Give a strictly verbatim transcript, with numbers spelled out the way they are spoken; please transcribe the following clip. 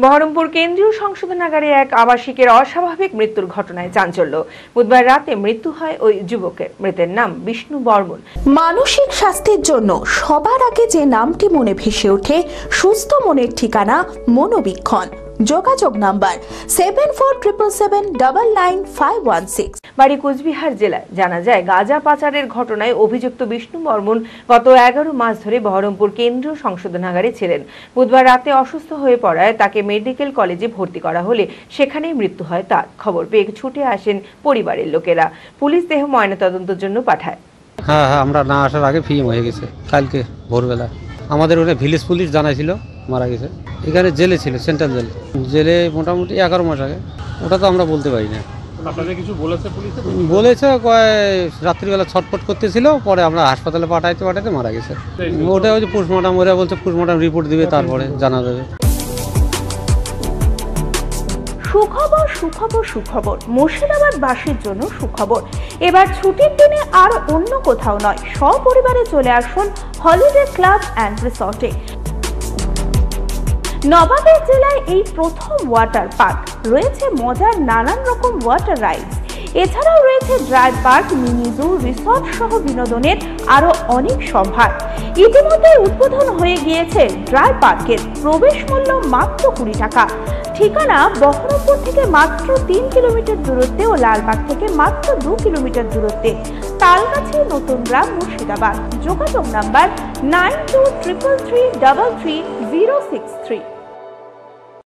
বহরমপুর কেন্দ্রীয় সংশোধনাগারে এক আবাসিকের অস্বাভাবিক মৃত্যুর ঘটনায় চাঞ্চল্য। বুধবার রাতে মৃত্যু হয় ওই যুবকের। মৃতের নাম বিষ্ণু বর্মন। মানসিক স্বাস্থ্যের জন্য সবার আগে যে নামটি মনে ভেসে ওঠে, সুস্থ মনের ঠিকানা মনোবীক্ষণ। যোগাযোগ number seven four triple seven double nine five one six. বাড়ি কোচবিহার জেলায়। জানা যায়, গাঁজা পাচারের ঘটনায় অভিযুক্ত বিষ্ণু বর্মন গত এগারো মাস ধরে বহরমপুর কেন্দ্রীয় সংশোধনাগারে ছিলেন। বুধবার রাতে অসুস্থ হয়ে পড়ায় তাকে মেডিকেল কলেজে ভর্তি করা হলে সেখানেই মৃত্যু হয় তার। খবর পেয়ে ছুটে আসেন পরিবারের লোকেরা। পুলিশ দেহ ময়নাতদন্তের জন্য পাঠায়। হ্যাঁ হ্যাঁ আমরা না আসার আগে ফিম হয়ে গেছে। কালকে ভোরবেলা আমাদের ওখানে ভিলেজ পুলিশ জানাইছিল মারা গেছে। এখানে জেলে ছিল, সেন্ট্রাল জেল। জেলে মোটামুটি এগারো মাস আগে। ওটা তো আমরা বলতে পারি না। আপনাদের কিছু বলেছে পুলিশ? বলেছে কয় রাত্রিবেলা ছটফট করতেছিল, পরে আমরা হাসপাতালে পাঠাইতে পাঠাইতে মারা গেছে। ওটা ওই যে পোস্টমর্টম, ওরা বলছে পোস্টমর্টম রিপোর্ট দিবে, তারপরে জানা যাবে। সুখবর সুখবর সুখবর মুর্শিদাবাদবাসীর জন্য সুখবর। এবার ছুটির দিনে আর অন্য কোথাও নয়, সপরিবারে চলে আসুন হলিডে ক্লাব অ্যান্ড রিসর্টে। নবাবের জেলায় এই প্রথম ওয়াটার পার্ক। রয়েছে মজার নানান রকম ওয়াটার রাইডস। এছাড়াও রয়েছে dry park, mini zoo, resort সহ বিনোদনের আরো অনেক সম্ভার। ইতিমধ্যে উদ্বোধন হয়ে গিয়েছে ড্রাই পার্কের। প্রবেশ মূল্য মাত্র কুড়ি টাকা। ঠিকানা বহরমপুর থেকে মাত্র তিন কিলোমিটার দূরত্বে ও লালবাগ থেকে মাত্র দু কিলোমিটার দূরত্বে। তালগাছি, নতুন গ্রাম, মুর্শিদাবাদ। যোগাযোগ number nine two triple three double three zero six three.